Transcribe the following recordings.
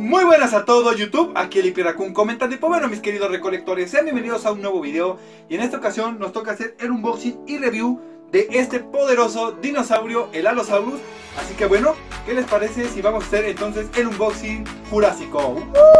Muy buenas a todos YouTube, aquí el Ipiracún comentando. Y pues bueno, mis queridos recolectores, sean bienvenidos a un nuevo video. Y en esta ocasión nos toca hacer el unboxing y review de este poderoso dinosaurio, el Allosaurus. Así que bueno, ¿qué les parece si vamos a hacer entonces el unboxing jurásico?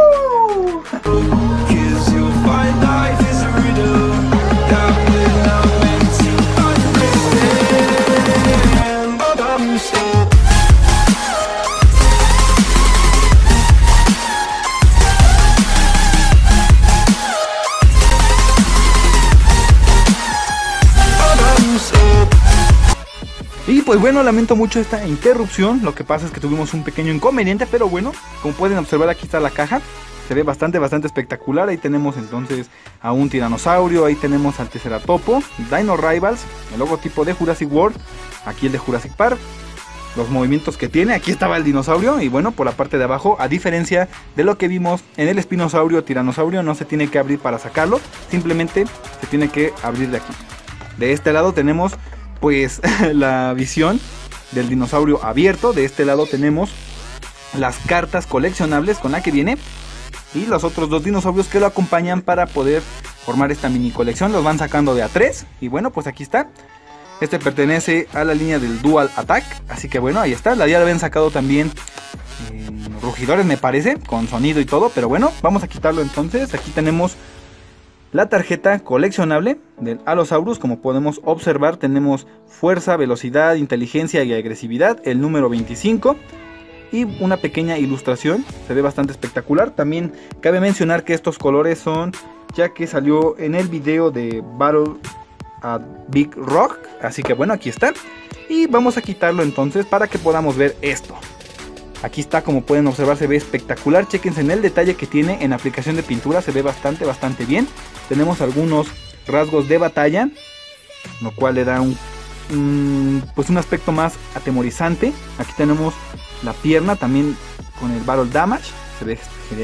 Y pues bueno, lamento mucho esta interrupción. Lo que pasa es que tuvimos un pequeño inconveniente, pero bueno, como pueden observar, aquí está la caja. Se ve bastante espectacular. Ahí tenemos entonces a un tiranosaurio, ahí tenemos al Triceratopo, Dino Rivals, el logotipo de Jurassic World, aquí el de Jurassic Park, los movimientos que tiene. Aquí estaba el dinosaurio y bueno, por la parte de abajo, a diferencia de lo que vimos en el espinosaurio tiranosaurio, no se tiene que abrir para sacarlo, simplemente se tiene que abrir de aquí. De este lado tenemos pues la visión del dinosaurio abierto. De este lado tenemos las cartas coleccionables con la que viene y los otros dos dinosaurios que lo acompañan para poder formar esta mini colección. Los van sacando de a 3 y bueno, pues aquí está. Este pertenece a la línea del Dual Attack, así que bueno, ahí está. Ya lo habían sacado también rugidores, me parece, con sonido y todo, pero bueno, vamos a quitarlo entonces. Aquí tenemos la tarjeta coleccionable del Allosaurus. Como podemos observar, tenemos fuerza, velocidad, inteligencia y agresividad, el número 25 y una pequeña ilustración. Se ve bastante espectacular. También cabe mencionar que estos colores son ya que salió en el video de Battle at Big Rock, así que bueno, aquí está. Y vamos a quitarlo entonces para que podamos ver esto. Aquí está, como pueden observar, se ve espectacular. Chéquense en el detalle que tiene en aplicación de pintura, se ve bastante bien. Tenemos algunos rasgos de batalla, lo cual le da pues un aspecto más atemorizante. Aquí tenemos la pierna también con el Battle Damage, se ve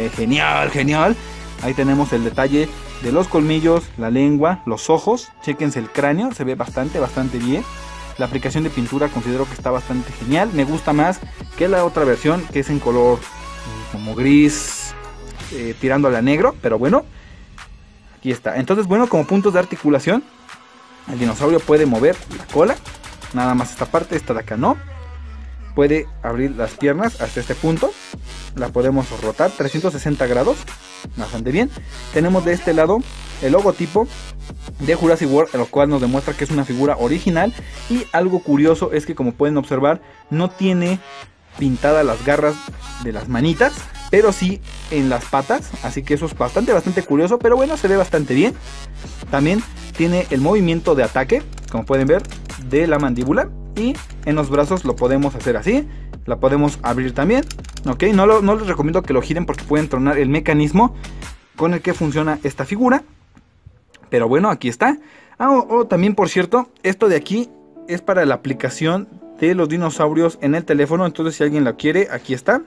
genial. Ahí tenemos el detalle de los colmillos, la lengua, los ojos. Chéquense el cráneo, se ve bastante bien. La aplicación de pintura considero que está bastante genial. Me gusta más que la otra versión, que es en color como gris, tirándole a negro. Pero bueno, aquí está. Entonces bueno, como puntos de articulación, el dinosaurio puede mover la cola. Nada más esta parte, esta de acá no. Puede abrir las piernas hasta este punto. La podemos rotar 360 grados. Bastante bien. Tenemos de este lado el logotipo de Jurassic World, lo cual nos demuestra que es una figura original. Y algo curioso es que, como pueden observar, no tiene pintadas las garras de las manitas, pero sí en las patas, así que eso es bastante curioso, pero bueno, se ve bastante bien. También tiene el movimiento de ataque, como pueden ver, de la mandíbula, y en los brazos lo podemos hacer así. La podemos abrir también, ok. No les recomiendo que lo giren porque pueden tronar el mecanismo con el que funciona esta figura, pero bueno, aquí está. También, por cierto, esto de aquí es para la aplicación de los dinosaurios en el teléfono. Entonces si alguien la quiere, aquí está.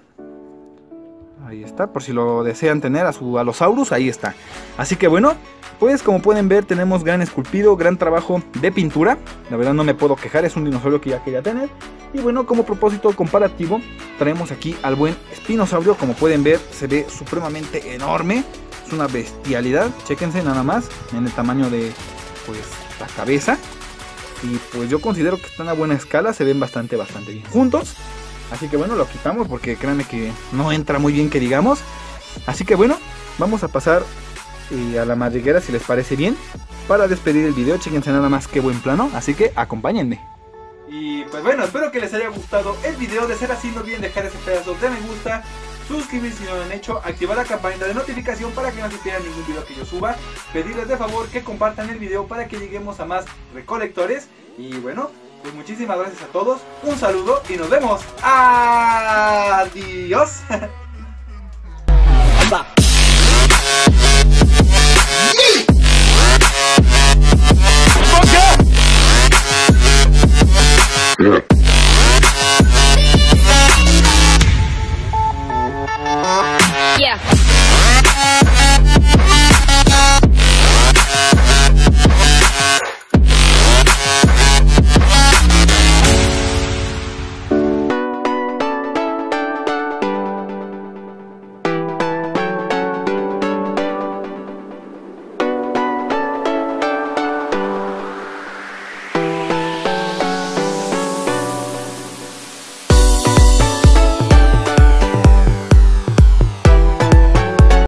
Ahí está, por si lo desean tener a su Allosaurus, ahí está. Así que bueno, pues como pueden ver, tenemos gran esculpido, gran trabajo de pintura. La verdad no me puedo quejar, es un dinosaurio que ya quería tener. Y bueno, como propósito comparativo, traemos aquí al buen espinosaurio. Como pueden ver, se ve supremamente enorme. Es una bestialidad, chéquense nada más en el tamaño de pues la cabeza. Y pues yo considero que están a buena escala, se ven bastante bien juntos. Así que bueno, lo quitamos porque créanme que no entra muy bien que digamos. Así que bueno, vamos a pasar a la madriguera, si les parece bien, para despedir el video. Chéquense nada más qué buen plano, así que acompáñenme. Y pues bueno, espero que les haya gustado el video. De ser así, no olviden dejar ese pedazo de me gusta, suscribirse si no lo han hecho, activar la campanita de notificación para que no se pierdan ningún video que yo suba. Pedirles de favor que compartan el video para que lleguemos a más recolectores. Y bueno, pues muchísimas gracias a todos, un saludo y nos vemos. Adiós. Yeah.